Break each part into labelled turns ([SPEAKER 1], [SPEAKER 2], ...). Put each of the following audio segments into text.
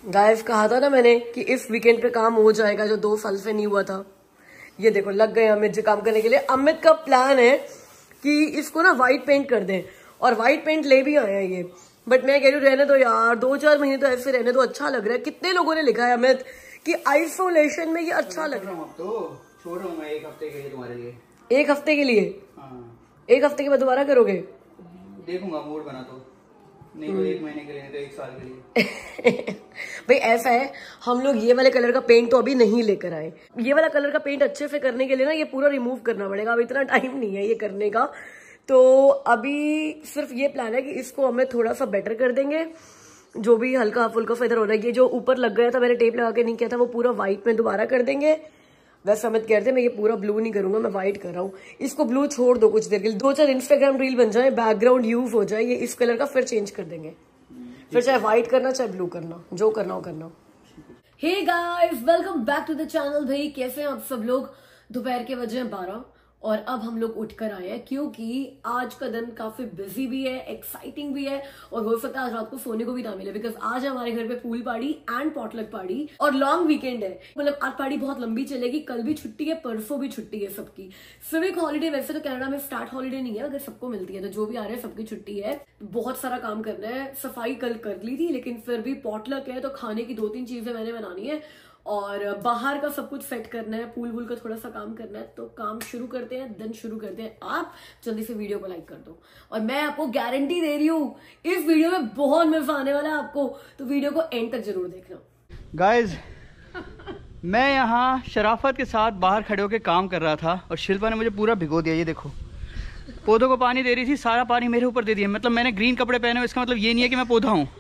[SPEAKER 1] Guys कहा था ना मैंने कि इस वीकेंड पे काम हो जाएगा जो 2 साल से नहीं हुआ था। ये देखो लग गए अमित जी काम करने के लिए। अमित का प्लान है कि इसको ना व्हाइट पेंट कर दें और व्हाइट पेंट ले भी आए हैं ये। बट मैं कह रही हूँ रहने दो यार, 2-4 महीने तो ऐसे रहने दो, अच्छा लग रहा है। कितने लोगों ने लिखा है अमित कि आइसोलेशन में ये अच्छा लग रहा है।
[SPEAKER 2] तो छोड़ रहा हूँ मैं 1 हफ्ते के लिए तुम्हारे लिए।
[SPEAKER 1] 1 हफ्ते के लिए?
[SPEAKER 2] हाँ।
[SPEAKER 1] 1 हफ्ते के बाद दोबारा करोगे?
[SPEAKER 2] देखूंगा मूड बना तो, नहीं तो 1 महीने के लिए, नहीं तो 1 साल के लिए।
[SPEAKER 1] भाई ऐसा है, हम लोग ये वाले कलर का पेंट तो अभी नहीं लेकर आए। ये वाला कलर का पेंट अच्छे से करने के लिए ना ये पूरा रिमूव करना पड़ेगा। अब इतना टाइम नहीं है ये करने का, तो अभी सिर्फ ये प्लान है कि इसको हमें थोड़ा सा बेटर कर देंगे। जो भी हल्का फुल्का फेदर हो रहा है, ये जो ऊपर लग गया था मैंने टेप लगा के नहीं किया था, वो पूरा व्हाइट में दोबारा कर देंगे। वैसे अमित कहते हैं मैं ये पूरा ब्लू नहीं करूंगा, मैं व्हाइट कर रहा हूँ। इसको ब्लू छोड़ दो कुछ देर के लिए, 2-4 इंस्टाग्राम रील बन जाए, बैकग्राउंड यूज हो जाए, ये इस कलर का फिर चेंज कर देंगे। फिर चाहे व्हाइट करना चाहे ब्लू करना, जो करना हो करना। Hey guys, welcome back to the channel. भाई कैसे हैं आप सब लोग? दोपहर के बजे हैं 12 और अब हम लोग उठकर आए हैं क्योंकि आज का दिन काफी बिजी भी है, एक्साइटिंग भी है और हो सकता है आज रात को सोने को भी ना मिले, बिकॉज आज हमारे घर पे pool party and potluck party और लॉन्ग वीकेंड है। मतलब आज पार्टी बहुत लंबी चलेगी, कल भी छुट्टी है, परसों भी छुट्टी है सबकी। सिविक हॉलीडे वैसे तो कनाडा में स्टार्ट हॉलीडे नहीं है, अगर सबको मिलती है तो जो भी आ रहे हैं सबकी छुट्टी है। बहुत सारा काम करना है, सफाई कल कर ली थी लेकिन फिर भी पॉटलक है तो खाने की 2-3 चीजें मैंने बनानी है और बाहर का सब कुछ सेट करना है, पूल वूल का थोड़ा सा काम करना है। तो काम शुरू करते हैं, दिन शुरू करते हैं। आप जल्दी से वीडियो को लाइक कर दो और मैं आपको गारंटी दे रही हूँ इस वीडियो में बहुत मजा आने वाला है आपको, तो वीडियो को एंड तक जरूर देखना।
[SPEAKER 2] गाइज मैं यहाँ शराफत के साथ बाहर खड़े होकर काम कर रहा था और शिल्पा ने मुझे पूरा भिगो दिया। ये देखो, पौधों को पानी दे रही थी, सारा पानी मेरे ऊपर दे दिया। मतलब मैंने ग्रीन कपड़े पहने हुए, इसका मतलब ये नहीं है कि मैं पौधा हूँ,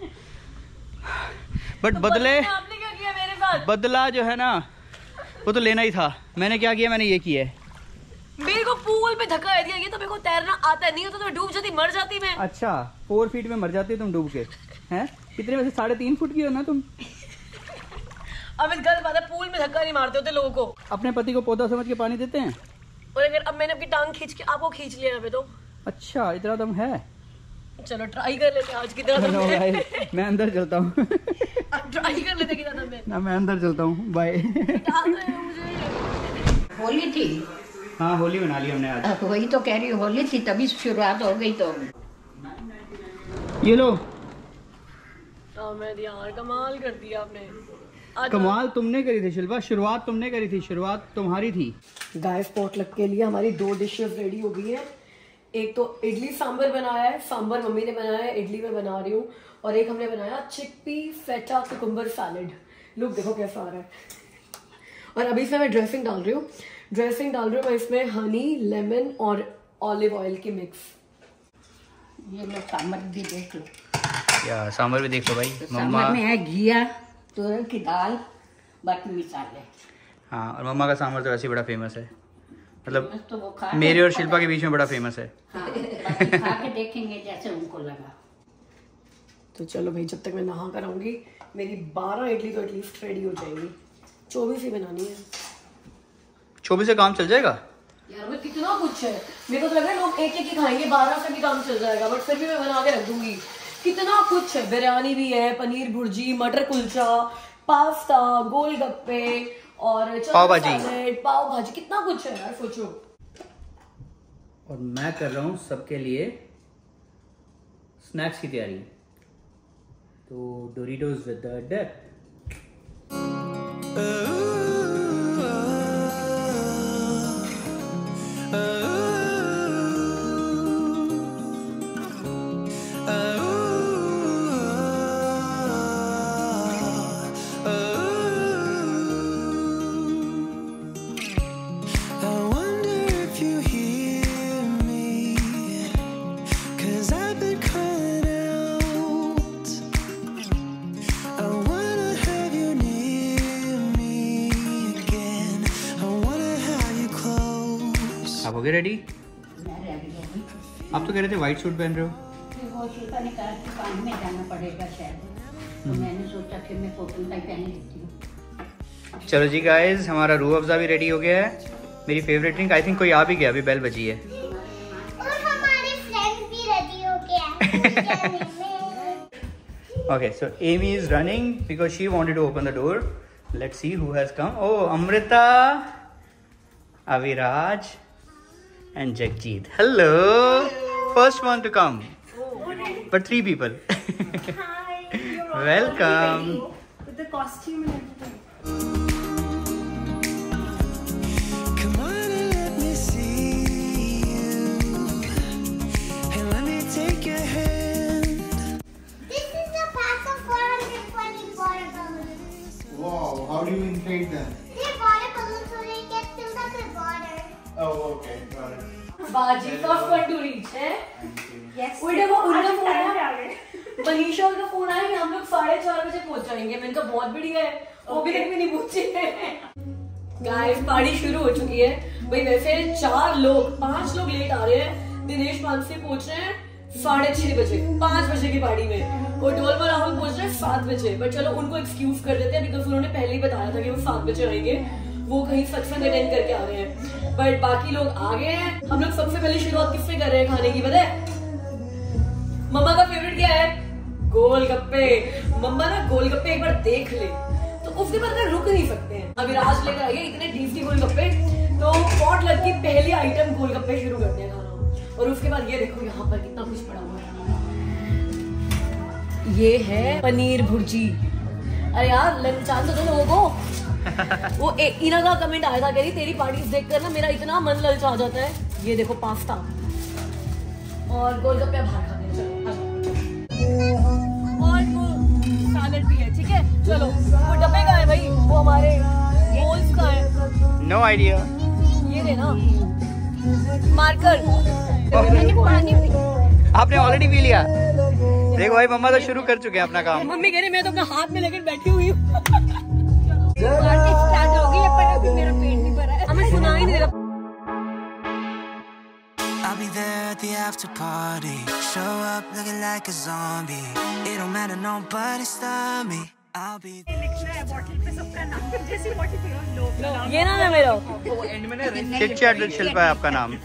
[SPEAKER 2] बट बदला जो है ना वो तो लेना ही था। मैंने क्या किया, मैंने ये किया है,
[SPEAKER 1] मेरे को पूल में धक्का दिया। ये तो मेरे को तैरना आता नहीं होता तो मैं डूब जाती, मर जाती मैं।
[SPEAKER 2] अच्छा 4 फीट में मर जाती तुम डूब के, हैं? कितने वैसे 3.5 फुट की हो ना तुम।
[SPEAKER 1] अब इस गलत बात है, पूल में धक्का नहीं मारते होते लोगों को।
[SPEAKER 2] अपने पति को पौधा समझ के पानी देते हैं।
[SPEAKER 1] और अगर अब मैंने अपनी टांग खींच के आपको खींच लिया पे तो
[SPEAKER 2] अच्छा इतना दम है,
[SPEAKER 1] चलो ट्राई कर लेते हैं आज कितना दम है।
[SPEAKER 2] मैं अंदर चलता हूँ।
[SPEAKER 1] ट्राई कर लेते कितना दम है
[SPEAKER 2] ना, मैं अंदर चलता हूँ, बाय।
[SPEAKER 3] होली थी।
[SPEAKER 2] हाँ होली मना ली हमने आज।
[SPEAKER 3] वही तो कह रही हूँ, होली थी तभी शुरुआत हो गई। तो
[SPEAKER 2] ये लो
[SPEAKER 1] यार कमाल कर दिया आपने।
[SPEAKER 2] कमाल तुमने करी थी शिल्पा, शुरुआत तुमने करी थी, शुरुआत तुम्हारी थी।
[SPEAKER 1] गाइस पॉटलक के लिए हमारी 2 डिशेस रेडी हो गई है। एक तो इडली सांबर बनाया है, सांबर मम्मी ने बनाया है, इडली में बना रही हूँ। और एक हमने बनाया chickpea feta cucumber salad. Look देखो कैसा आ रहा है। और अभी इसमें मैं ड्रेसिंग डाल रही हूँ मैं इसमें हनी, लेमन और ऑलिव ऑयल की मिक्स।
[SPEAKER 3] ये लो सांबर भी देख लो।
[SPEAKER 2] या सांबर भी देख लो भाई।
[SPEAKER 3] सांबर में है घिया, तुरई की दाल, बाकी मसाले।
[SPEAKER 2] हाँ और मम्मा का सांबर तो वैसे बड़ा फेमस है, मतलब
[SPEAKER 3] तो
[SPEAKER 2] मेरे और शिल्पा के बीच में बड़ा फेमस है।
[SPEAKER 3] हाँ, खा के देखेंगे जैसे उनको लगा।
[SPEAKER 1] तो चलो भाई, जब तक मैं नहा कर आऊंगी मेरी 12 इडली तो एटलीस्ट रेडी हो जाएगी। 24 ही बनानी है।
[SPEAKER 2] 24 से काम चल जाएगा
[SPEAKER 1] यार वो कितना कुछ है, मेरे को तो लग रहा है लोग एक ही खाएंगे, 12 से भी काम चल जाएगा। बट फिर भी मैं बना के रख दूंगी। कितना कुछ है, बिरयानी भी है, पनीर भुर्जी, मटर कुलचा, पास्ता, गोलगप्पे और पाव भाजी, कितना कुछ है यार, सोचो।
[SPEAKER 2] और मैं कर रहा हूँ सबके लिए स्नैक्स की तैयारी। तो डोरिटोस विद द डिप। आप हो गए रेडी? आप तो कह रहे थे व्हाइट सूट पहन रहे हो।
[SPEAKER 3] वो शिल्पा ने कहा कि पानी में जाना पड़ेगा शायद, तो मैंने सोचा कि मैं कॉटन का ही पहन लेती हूँ।
[SPEAKER 2] चलो जी गाइस, हमारा रूह अफ़ज़ा भी रेडी हो गया है, मेरी फेवरेट ड्रिंक। आई थिंक कोई आ भी गया, अभी बेल बजी है।
[SPEAKER 4] और हमारे फ्रेंड्स भी रेडी हो गए हैं।
[SPEAKER 2] Okay, so Amy is running because she wanted to open the door. Let's see who has come. Oh, Amrita, Aviraj, and Jagjit. Hello. First one to come. But 3 people.
[SPEAKER 4] Hi. You're
[SPEAKER 2] Welcome.
[SPEAKER 4] with the costume and everything.
[SPEAKER 5] Come on and let me see you, and let me take your hand.
[SPEAKER 6] This is the pack of 420 water balloons.
[SPEAKER 7] Wow, how do you inflate them?
[SPEAKER 6] They're water balloons so they get filled up with water.
[SPEAKER 7] Oh, okay, got it.
[SPEAKER 1] बाजी first one to reach है।
[SPEAKER 4] Yes.
[SPEAKER 1] उल्टे वो उनका
[SPEAKER 4] आज
[SPEAKER 1] phone
[SPEAKER 4] time पे
[SPEAKER 1] है,
[SPEAKER 4] आ गए।
[SPEAKER 1] मनीषा का फोन आया कि हम लोग 4:30 बजे पहुंच जाएंगे। मैंने कहा बहुत बढ़िया है, वो भी तक भी नहीं पहुंचे। गाइस पार्टी शुरू हो चुकी है भाई। वैसे 4 लोग 5 लोग लेट आ रहे हैं। दिनेश मानसी पहुंच रहे हैं 6:30 बजे, 5 बजे की पार्टी में, और डोलमा राहुल पहुंच रहे हैं 7 बजे। बट चलो उनको एक्सक्यूज कर देते हैं बिकॉज उन्होंने पहले ही बताया था कि वो 7 बजे आएंगे, वो कहीं सत्संग अटेंड करके आ रहे हैं। बट बाकी लोग आ गए हैं। हम लोग सबसे पहले शुरुआत किससे कर रहे हैं खाने की पता है? मम्मा का फेवरेट क्या है? गोलगप्पे। मम्मा ना गोलगप्पे एक बार देख ले तो उसके बाद ना रुक नहीं सकते हैं। अविराज लेकर आइए इतने टेस्टी गोलगप्पे, तो पॉट लग की पहली आइटम गोलगप्पे शुरू करते हैं खाना। और उसके बाद ये देखो यहाँ पर कितना कुछ पड़ा हुआ है। ये है पनीर भुर्जी। अरे यार ललचान तो दो लोगों को। वो इना का कमेंट आया था, कह रही तेरी पार्टीज देखकर ना मेरा इतना मन ललचा जाता है। ये देखो पास्ता और गोलगप्पे बाहर खाते हैं। चलो और वो सैलेड भी है, ठीक है। चलो वो डब्बे का है भाई, वो हमारे गोल्स का है।
[SPEAKER 2] No idea.
[SPEAKER 1] ये देना मार्कर।
[SPEAKER 2] पानी आपने ऑलरेडी पी लिया। देखो भाई मम्मा तो शुरू कर चुके हैं अपना काम।
[SPEAKER 1] मम्मी कह रही मैं तो अपना हाथ में लेकर बैठी हुई हूँ। पार्टी स्टार्ट हो गई है पर अभी मेरा पेट नहीं भरा है। हमें सुना ही नहीं दे रहा।
[SPEAKER 5] I'll be there at the after party. Show up looking like a zombie. It don't matter, nobody stop me. I'll be there.
[SPEAKER 4] लिखना है बॉटल पे सबका नाम, जैसी बॉटल पे लोग
[SPEAKER 1] ये नाम है मेरा।
[SPEAKER 2] चिट चैट विद शिल्पा है आपका नाम।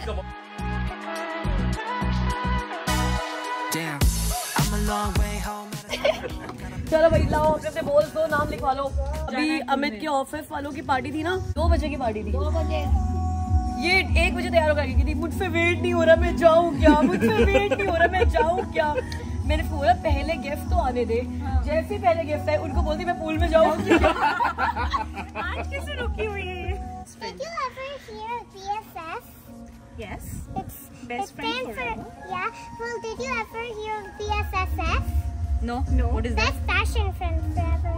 [SPEAKER 5] Damn, I'm a long way home.
[SPEAKER 1] चलो भाई लाओ अपने से बोल दो, नाम लिखवा लो। अभी अमित के ऑफिस वालों की पार्टी थी ना, 2 बजे की पार्टी थी। 2 बजे ये 1 बजे तैयार होकर गई थी। मुझसे वेट नहीं हो रहा, मैं जाऊँ क्या? मुझसे वेट नहीं हो रहा, मैं जाऊँ क्या? मैंने बोला पहले गेस्ट तो आने दे। जैसे ही पहले गेस्ट आए उनको बोलती मैं पूल में जाऊँ।
[SPEAKER 4] आज कैसे रुकी हुई है ये?
[SPEAKER 6] Did you ever hear BFF?
[SPEAKER 4] Yes.
[SPEAKER 6] It's
[SPEAKER 4] Best friend forever.
[SPEAKER 6] Yeah. Well, did you ever hear BFFF?
[SPEAKER 4] No. What is that?
[SPEAKER 6] Best fashion friend forever.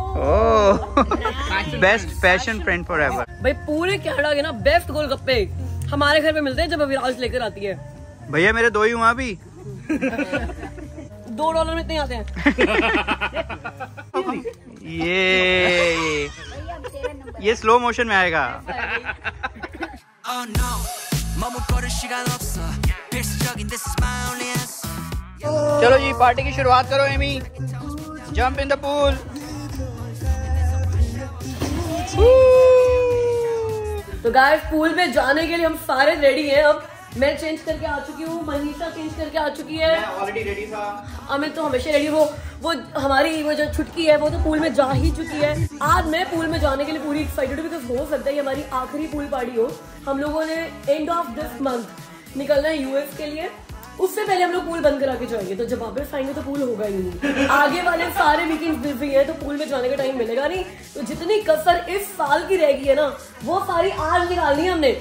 [SPEAKER 2] Oh best fashion friend forever.
[SPEAKER 1] भाई पूरे कनाडा के ना best गोलगप्पे हमारे घर पे मिलते हैं जब अविराज लेकर आती है।
[SPEAKER 2] भैया मेरे 2 ही वहाँ भी।
[SPEAKER 1] $2 में इतने आते हैं।
[SPEAKER 2] ये स्लो मोशन में आएगा।
[SPEAKER 5] Oh no, 머뭇거릴 시간 없어. 필수적인 this is my only answer.
[SPEAKER 2] चलो जी पार्टी की शुरुआत करो Amy. Jump in the pool.
[SPEAKER 1] तो गाइस पूल में जाने के लिए हम सारे रेडी हैं। अब मैं चेंज करके आ चुकी हूँ, मनीषा चेंज करके आ चुकी है,
[SPEAKER 2] ऑलरेडी रेडी था।
[SPEAKER 1] अमित तो हमेशा रेडी। वो हमारी वो जो छुटकी है वो तो पूल में जा ही चुकी है। आज मैं पूल में जाने के लिए पूरी एक्साइटेड हूँ बिकॉज हो सकता है हमारी आखिरी पूल पार्टी हो। हम लोगों ने एंड ऑफ दिस मंथ निकलना है यूएस के लिए। उससे पहले हम लोग पूल बंद करा के जाएंगे, तो जब वापस आएंगे तो पूल होगा ही नहीं। आगे वाले सारे वीकेंड्स बिजी हैं तो पूल में जाने का टाइम मिलेगा नहीं। तो जितनी कसर इस साल की रहेगी है ना वो सारी आज निकालनी है हमने।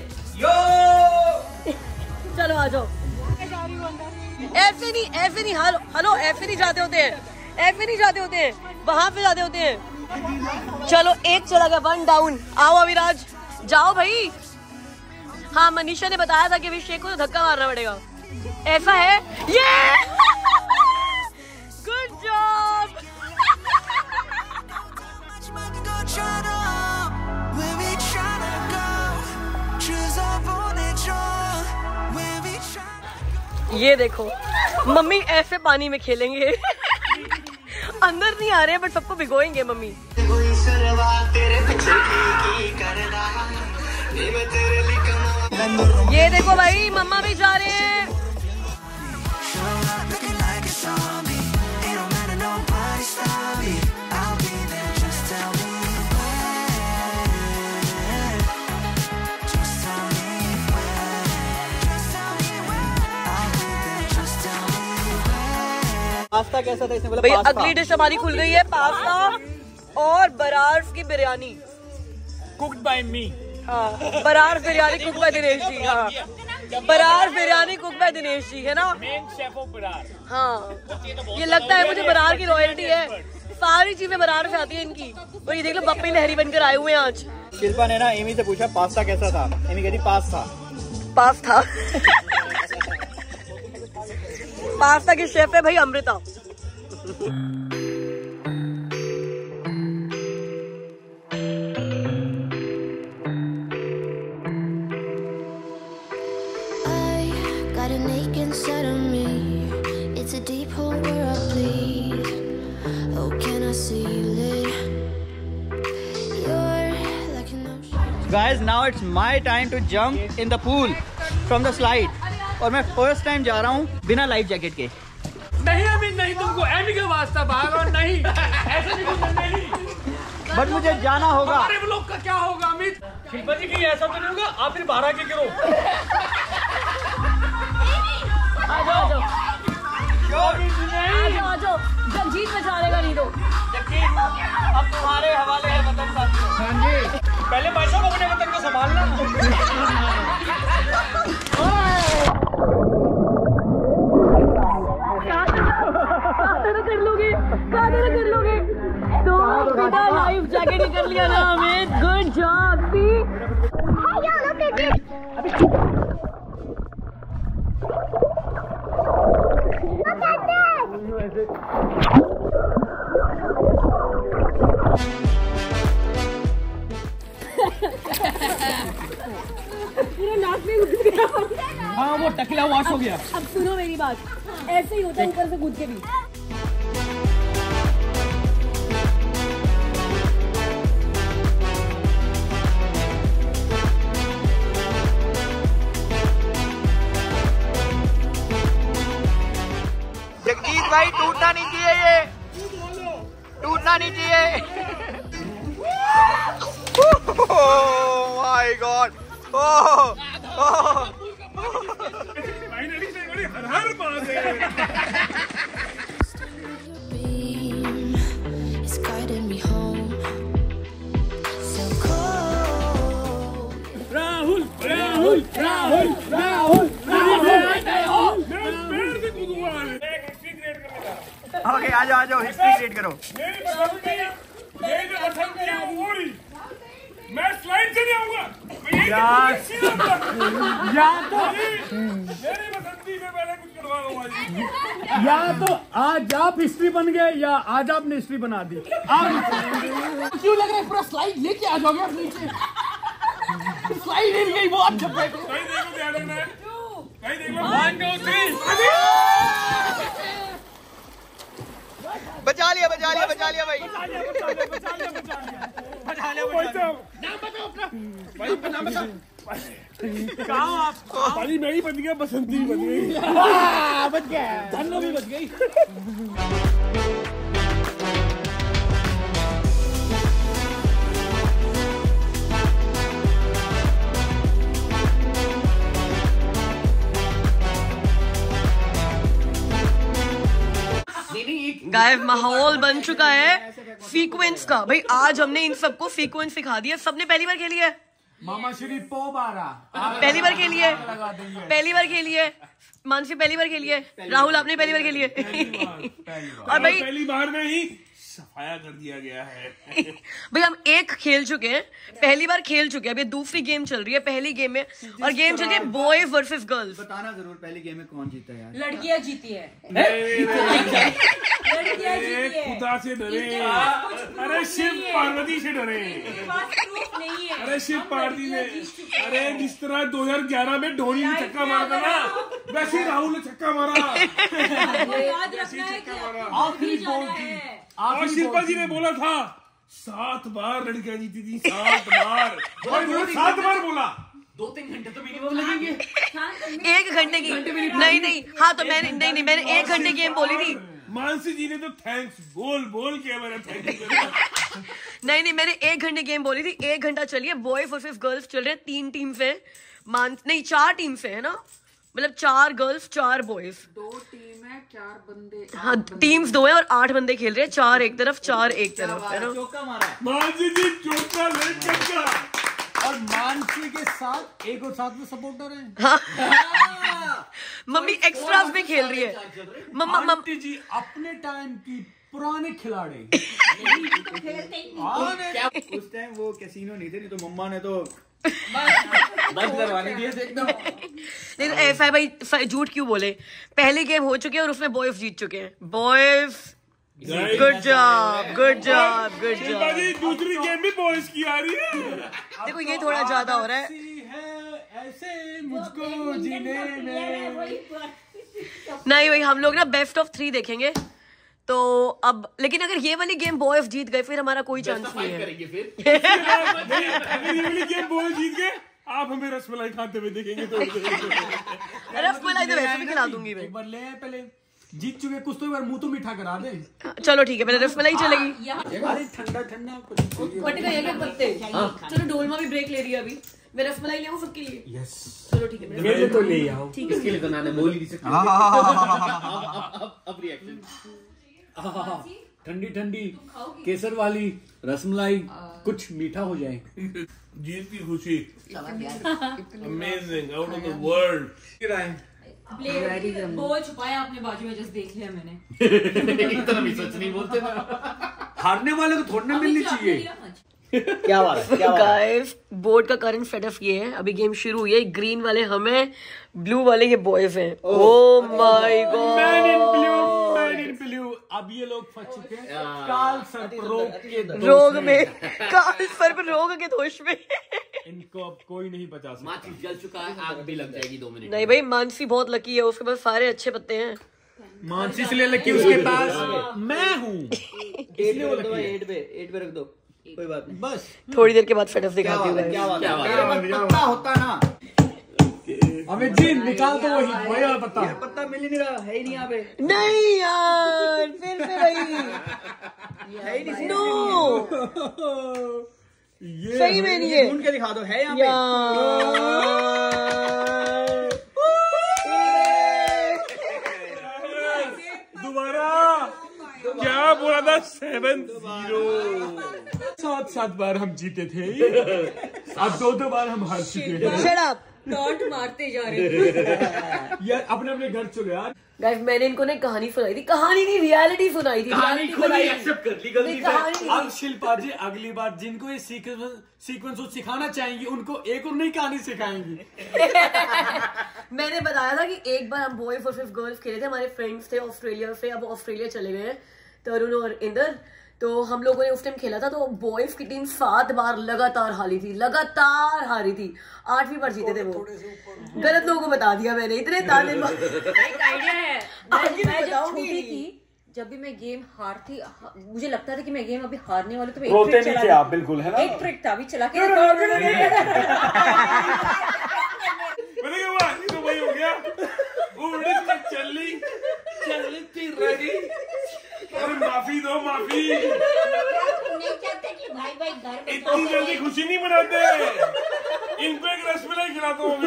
[SPEAKER 1] चलो आ जाओ। ऐसे नहीं हेलो ऐसे नहीं जाते होते हैं, ऐसे नहीं जाते होते हैं, वहां पे जाते होते हैं। चलो 1 चला गया, 1 डाउन। आओ अविराज जाओ भाई। हाँ मनीषा ने बताया था कि अभिषेक को तो धक्का मारना पड़ेगा। ऐसा है ये। Good job. ये देखो मम्मी ऐसे पानी में खेलेंगे। अंदर नहीं आ रहे हैं बट सबको भिगोएंगे मम्मी। ये देखो भाई मम्मा भी जा रहे हैं।
[SPEAKER 5] Just tell me, I'll be there. Just tell me when. Just tell me when. Just tell me when. I'll be there. Just tell me when.
[SPEAKER 2] Pasta कैसा था? इसने बोला
[SPEAKER 1] भाई
[SPEAKER 2] पास्ता।
[SPEAKER 1] अगली डिश हमारी खुल गई है, पास्ता और बरार्स की बिरयानी।
[SPEAKER 8] Cooked by me.
[SPEAKER 1] हाँ, बरार्स बिरयानी कुक बाय दिनेश जी। हाँ, बरार्स बिरयानी कुक बाय दिनेश जी, है ना?
[SPEAKER 8] Main chef of Barar.
[SPEAKER 1] हाँ, ये लगता है मुझे बरार की रॉयल्टी है। सारी चीजें बरार से आती है इनकी। और ये देख लो बप्पी लहरी बनकर आए हुए हैं आज।
[SPEAKER 2] शिल्पा ने ना एमी से पूछा पास्ता कैसा था, एमी कहती पास्ता।
[SPEAKER 1] पास्ता पास्ता की शेफ है भाई Amrita.
[SPEAKER 6] Got an ache inside of me. It's a deep hole where I bleed. Oh, can I seal it? You're like an ocean.
[SPEAKER 2] Guys, now it's my time to jump in the pool from the slide. और मैं first time जा रहा हूँ बिना life jacket के।
[SPEAKER 8] नहीं अमित नहीं, तुमको एमी का वास्ता भागो नहीं, ऐसा नहीं कुछ नहीं।
[SPEAKER 2] बट मुझे जाना होगा।
[SPEAKER 8] हमारे ब्लॉग का क्या होगा अमित? शिल्पा जी की ऐसा तो नहीं होगा, आप फिर बाहर आके गिरो।
[SPEAKER 1] आ जाओ जगजीत बचा लेगा नहीं तो।
[SPEAKER 2] अब तुम्हारे हवाले है वतन साथियों।
[SPEAKER 8] हाँ जी, पहले भाई साहब अपने वतन को संभालना।
[SPEAKER 1] कर लोगे तो बिना लाइफ जैकेट ही कर लिया ना हमें। गुड जॉब सी।
[SPEAKER 8] हाँ वो टकला वॉश हो गया।
[SPEAKER 1] अब सुनो मेरी बात, ऐसे ही होता है ऊपर से कूद के भी।
[SPEAKER 2] जगजीत भाई टूटना नहीं चाहिए, ये टूटना नहीं चाहिए। My God.
[SPEAKER 8] फाइनली से बड़ी हर बात है।
[SPEAKER 6] Beam is guiding me home. So cold.
[SPEAKER 8] Rahul Rahul Rahul Rahul Rahul पैर से कूदूंगा। एक हिस्ट्री क्रिएट करने जा रहा हूं।
[SPEAKER 2] ओके आ जाओ हिस्ट्री क्रिएट करो।
[SPEAKER 8] मेरी पसंद है वोरी। मैं स्लाइड से नहीं आऊंगा। या तो मेरी पसंदी से पहले कुछ करवा लूंगा जी। या तो आज आप हिस्ट्री बन गए या आज आपने हिस्ट्री बना दी। आप क्यों लग रहा है पूरा स्लाइड लेके आ जाओगे आप नीचे। स्लाइड हिल गई वो आप जब बैठे। कहीं देखो क्या लगना है। कहीं देखो 1 2 3
[SPEAKER 2] बचा लिया भाई।
[SPEAKER 8] नाम बताओ कहाँ आप? भाई मैं ही बच गया, बसंती बच गई। बच गया, धन्नो भी बच गई।
[SPEAKER 1] गाइस माहौल बन चुका है सीक्वेंस का। भाई आज हमने इन सबको सीक्वेंस सिखा दिया। सबने पहली बार खेली है।
[SPEAKER 8] मामा श्री पोबारा
[SPEAKER 1] पहली बार खेली है। मानसी पहली बार खेली है। राहुल आपने पहली बार खेली है। और भाई
[SPEAKER 8] पहली बार में ही सफाया कर दिया गया है।
[SPEAKER 1] भाई हम एक खेल चुके हैं, पहली बार खेल चुके हैं। अभी दूसरी गेम चल रही है। पहली गेम में और गेम चल रही है बॉयज वर्सेस गर्ल्स।
[SPEAKER 2] बताना जरूर पहली गेम में कौन जीता यार।
[SPEAKER 3] लड़कियां जीती है।
[SPEAKER 8] खुदा से डरे। अरे शिव पार्वती से डरे। अरे शिव पार्वती ने, अरे जिस तरह 2011 में धोनी ने छक्का मारा था ना, वैसे राहुल ने छक्का मारा।
[SPEAKER 3] याद रखना है कि आखिरी बॉल थी।
[SPEAKER 8] और शिल्पा जी ने बोला था 7 बार लड़कियां जीती थी, 7 बार। और 7 बार बोला 2-3 घंटे तो मिनिमम लगेंगे।
[SPEAKER 1] 1 घंटे की नहीं हाँ तो मैंने नहीं मैंने 1 घंटे गेम बोली थी।
[SPEAKER 9] मानसी जी ने तो थैंक्स बोल बोल के हमारा थैंक यू करा।
[SPEAKER 1] नहीं, मैंने 1 घंटे गेम बोली थी, 1 घंटा चलिए। बॉय वर्सेस गर्ल्स चल रहे हैं, 3 टीम से। 4 टीम से है ना, मतलब 4 गर्ल्स 4 बॉयज।
[SPEAKER 10] 2 टीम है, 4 बंदे।
[SPEAKER 1] हाँ, टीम्स 2 है और 8 बंदे खेल रहे हैं, 4 एक तरफ 4 एक तरफ, है ना।
[SPEAKER 2] चौका मारा है।
[SPEAKER 9] मानसी जी चौका ले चक्का।
[SPEAKER 8] और मानसी के साथ एक और साथ में सपोर्टर है।
[SPEAKER 1] हाँ। मम्मी एक्स्ट्रास में खेल रही है।
[SPEAKER 8] आंटी जी अपने टाइम की पुराने खिलाड़ी।
[SPEAKER 2] उस टाइम वो कैसीनो नहीं थे, नहीं तो मम्मा ने तो बंद करवानी थी एकदम।
[SPEAKER 1] नहीं तो ऐसा है भाई, झूठ क्यों बोले। पहले गेम हो चुके हैं और उसमें बॉयज जीत चुके हैं। Boys good job, good job, good
[SPEAKER 9] Shilpa ji
[SPEAKER 1] job.
[SPEAKER 9] दूसरी गेम भी बॉयज की आ रही है।
[SPEAKER 1] देखो ये थोड़ा ज्यादा हो रहा है।
[SPEAKER 8] ऐसे मुझको जीने में।
[SPEAKER 1] नहीं भाई, हम लोग ना बेस्ट ऑफ 3 देखेंगे। तो अब लेकिन अगर ये वाली गेम बॉयज जीत गए फिर हमारा कोई चांस नहीं है।
[SPEAKER 9] अगर ये वाली गेम बॉयज जीत गए, आप हमें रसमलाई खाते हुए देखेंगे। तो
[SPEAKER 1] रसमलाई तो वैसे भी खिला दूंगी मैं।
[SPEAKER 8] एक बार ले पहले जीत चुके, कुछ तो एक बार मुंह तो मीठा करा दे।
[SPEAKER 1] चलो ठीक है, पहले रसमलाई चलेगी।
[SPEAKER 8] अरे ठंडा ठंडा
[SPEAKER 1] पत्ते। चलो डोलमा भी ब्रेक ले रही है अभी। मैं रसमलाई ले आऊं सबके लिए।
[SPEAKER 8] यस
[SPEAKER 1] चलो ठीक है,
[SPEAKER 8] मेरे को ले आओ।
[SPEAKER 1] ठीक है।
[SPEAKER 2] इसके लिए तो मैंने बोल ही नहीं सकती। अब रिएक्शन
[SPEAKER 8] ठंडी ठंडी केसर वाली रसमलाई, कुछ मीठा हो जाए।
[SPEAKER 9] जीत की खुशी amazing, out of the world.
[SPEAKER 4] वो छुपाया आपने बाजू में, जस्ट देख लिया मैंने।
[SPEAKER 2] इतना भी सच नहीं बोलते ना।
[SPEAKER 8] हारने वाले को थोड़ी ना मिलनी चाहिए।
[SPEAKER 2] क्या बात है, क्या बात है।
[SPEAKER 1] गाइस बोर्ड का करंट सेटअप ये है, अभी गेम शुरू हुई है। ग्रीन वाले हमें, ब्लू वाले ये बॉयज हैं। Oh my god,
[SPEAKER 8] man in blue. अब ये लोग फंस चुके हैं काल सर्प
[SPEAKER 1] रोग में। काल सर्प रोग के दोष में।
[SPEAKER 8] इनको अब कोई नहीं बचा सकता।
[SPEAKER 2] माचिस जल चुका है, आग भी लग जाएगी 2 मिनट।
[SPEAKER 1] नहीं भाई, मानसी बहुत लकी है, उसके पास सारे अच्छे पत्ते हैं।
[SPEAKER 8] मानसी से ले लेके उसके पास मैं हूँ।
[SPEAKER 2] 8 पे रख दो, कोई बात नहीं।
[SPEAKER 8] बस
[SPEAKER 1] थोड़ी देर के बाद सेटअप दिखाती हूँ।
[SPEAKER 2] क्या बात है, पत्ता होता ना।
[SPEAKER 8] हमें जी निकाल दो वही वाला पत्ता।
[SPEAKER 2] पत्ता मिल ही नहीं रहा, है ही नहीं यहाँ पे।
[SPEAKER 1] नहीं यार, फिर से भाई,
[SPEAKER 2] है ही नहीं।
[SPEAKER 1] नो,
[SPEAKER 8] ये
[SPEAKER 1] सही में नहीं है।
[SPEAKER 2] ढूंढ के दिखा दो, है यहाँ पे।
[SPEAKER 9] दोबारा क्या बोला था? 7-0।
[SPEAKER 8] 7 बार हम जीते थे, अब 2 बार हम हार चुके हैं।
[SPEAKER 1] Shut up.
[SPEAKER 4] टॉन्ट मारते जा रहे
[SPEAKER 8] यार अपने अपने घर चलो यार।
[SPEAKER 1] गाइस मैंने इनको ने कहानी सुनाई थी, कहानी नहीं रियलिटी सुनाई थी।
[SPEAKER 2] कहानी खुद ही एक्सेप्ट कर ली गलती से।
[SPEAKER 8] अब शिल्पा जी अगली बार जिनको ये सीक्वेंस सिखाना चाहेंगी उनको एक और नई कहानी सिखाएंगी।
[SPEAKER 1] मैंने बताया था कि एक बार हम बॉयज वर्सेस गर्ल्स खेले थे, हमारे फ्रेंड्स थे ऑस्ट्रेलिया से, अब ऑस्ट्रेलिया चले गए हैं तरुण और इंदर। तो हम लोगों ने उस टाइम खेला था, तो बॉयज की टीम 7 बार लगातार हारी थी, लगातार हारी थी। 8वीं बार जीते थे वो। गलत लोगों को बता दिया मैंने, इतने ताने
[SPEAKER 4] एक आइडिया है। मैं जब
[SPEAKER 1] बताऊंगी
[SPEAKER 4] छोटी थी, जब भी मैं गेम हारती, मुझे लगता था कि मैं गेम अभी हारने वाली, तो मैं
[SPEAKER 8] रोते नहीं थे आप बिल्कुल, है ना?
[SPEAKER 4] एक ट्रिक था, अभी चला के
[SPEAKER 9] मैंने कहा वाह, ये तो वही हो गया। उड़ीद में चलती रेडी। अरे माफी दो, माफी।
[SPEAKER 3] नहीं चाहते कि भाई भाई घर में
[SPEAKER 9] इतनी जल्दी खुशी नहीं मनाते। इनको एक रसमलाई खिलाता हूँ।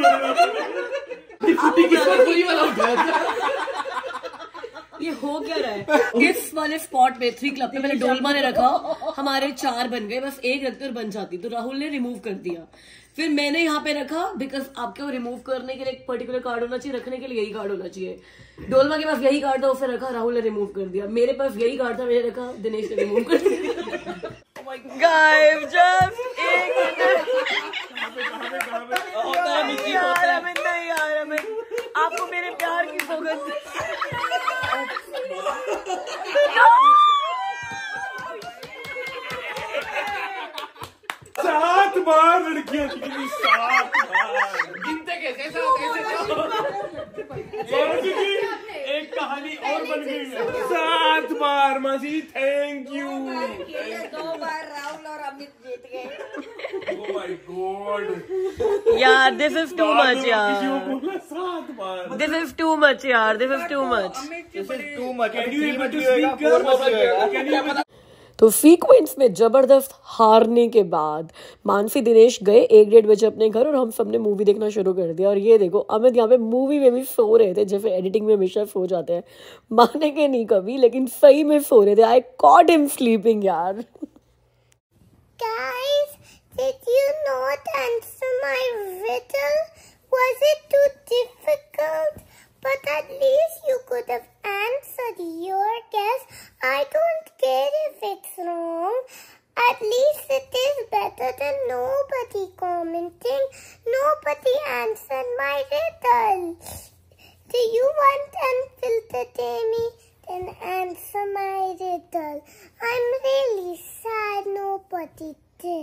[SPEAKER 1] ये हो क्या रहा है? इस वाले स्पॉट पे 3 क्लब पे पहले डोलमा ने रखा, हमारे 4 बन गए, बस एक रखते और बन जाती, तो राहुल ने रिमूव कर दिया। फिर मैंने यहाँ पे रखा, बिकॉज आपको रिमूव करने के लिए एक पर्टिकुलर कार्ड होना चाहिए, रखने के लिए यही कार्ड होना चाहिए। डोलमा के पास यही कार्ड था, उसे रखा, राहुल ने रिमूव कर दिया। मेरे पास यही कार्ड था, मैंने रखा, दिनेश ने रिमूव कर दिया। गाइस जस्ट एक नहीं यार, मैं आपको मेरे प्यार की सौगंध।
[SPEAKER 9] 7 बार लड़कियां जीती, 7 बार।
[SPEAKER 2] गिनते कैसे?
[SPEAKER 8] एक कहानी और बन गई है।
[SPEAKER 9] 7 बार मासी, थैंक यू।
[SPEAKER 3] 2 बार राहुल और अमित जीत गए।
[SPEAKER 9] Oh my God.
[SPEAKER 1] यार this is too much यार,
[SPEAKER 9] बोला 7 बार।
[SPEAKER 1] this is too much यार, this is too much।
[SPEAKER 2] Too much
[SPEAKER 9] Can you able to speak girl? Can you able to
[SPEAKER 1] तो सीक्वेंस में जबरदस्त हारने के बाद मानसी दिनेश गए 1-1:30 बजे अपने घर और हम सब ने मूवी देखना शुरू कर दिया। और ये देखो अमित यहाँ पे मूवी में भी सो रहे थे, जैसे एडिटिंग में हमेशा सो जाते हैं, मानेंगे नहीं कभी लेकिन सही में सो रहे थे। आई कॉट हिम स्लीपिंग यार।
[SPEAKER 6] Guys, did you not answer my riddle? Was it too difficult? But at least you could have answered your guess. I don't care if it's wrong. At least it is better than nobody commenting. Nobody answered my riddle. Do you want unfiltered me? Then answer my riddle. I'm really sad nobody did.